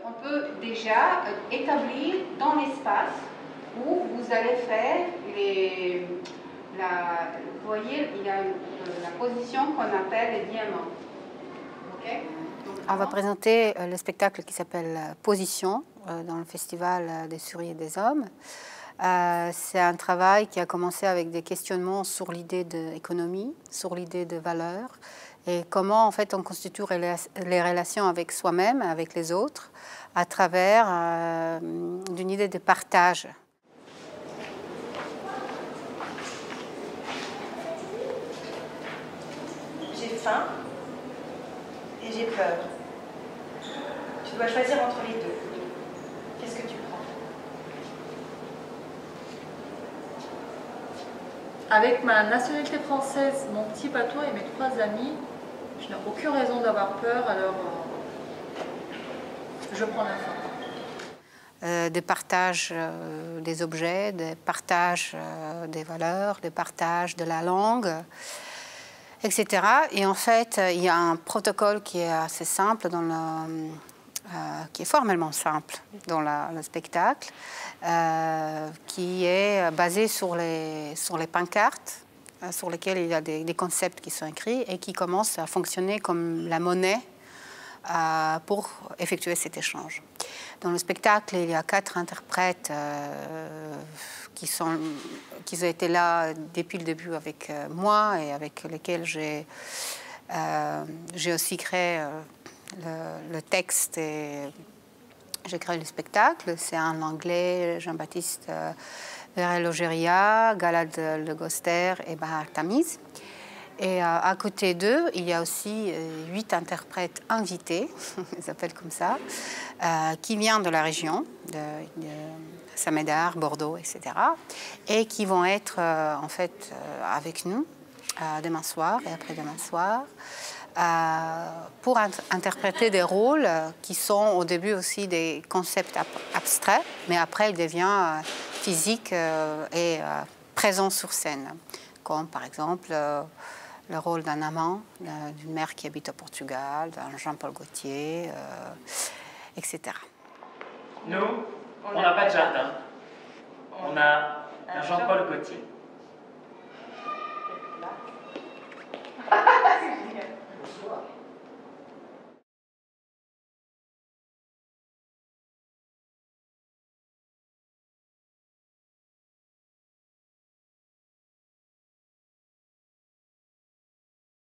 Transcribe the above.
on peut déjà établir dans l'espace où vous allez faire vous voyez, il y a la position qu'on appelle les diamants. Okay? Donc, on va présenter le spectacle qui s'appelle Position dans le Festival des Souris et des Hommes. C'est un travail qui a commencé avec des questionnements sur l'idée d'économie, sur l'idée de valeur et comment en fait on constitue les relations avec soi-même, avec les autres, à travers d'une idée de partage. J'ai faim et j'ai peur. Tu dois choisir entre les deux. Qu'est-ce que tu prends? Avec ma nationalité française, mon petit bateau et mes 3 amis, je n'ai aucune raison d'avoir peur, alors je prends la faim. Des partages des objets, des partages des valeurs, des partages de la langue, etc. Et en fait, il y a un protocole qui est assez simple, qui est formellement simple dans le spectacle, qui est basé sur les pancartes, sur lesquelles il y a des concepts qui sont écrits et qui commencent à fonctionner comme la monnaie pour effectuer cet échange. Dans le spectacle, il y a 4 interprètes qui ont été là depuis le début avec moi et avec lesquels j'ai aussi créé le texte et j'ai créé le spectacle. C'est en anglais, Jean-Baptiste Verrel-Ogeria, Galad Le Goster et Bahar Tamiz. Et à côté d'eux, il y a aussi 8 interprètes invités, ils s'appellent comme ça, qui viennent de la région, de Saint-Médard, Bordeaux, etc. Et qui vont être en fait avec nous demain soir et après-demain soir pour interpréter des rôles qui sont au début aussi des concepts abstraits, mais après ils deviennent physiques et présents sur scène, comme par exemple le rôle d'un amant, d'une mère qui habite au Portugal, d'un Jean-Paul Gaultier, etc. Nous, on n'a pas de jardin. On a un Jean-Paul Gaultier.